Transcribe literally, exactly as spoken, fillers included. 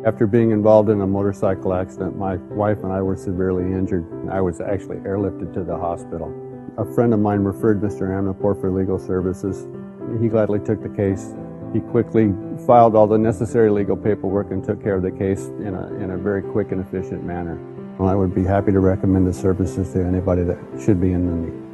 After being involved in a motorcycle accident, my wife and I were severely injured. I was actually airlifted to the hospital. A friend of mine referred Mister Aminpour for legal services. He gladly took the case. He quickly filed all the necessary legal paperwork and took care of the case in a, in a very quick and efficient manner. Well, I would be happy to recommend the services to anybody that should be in the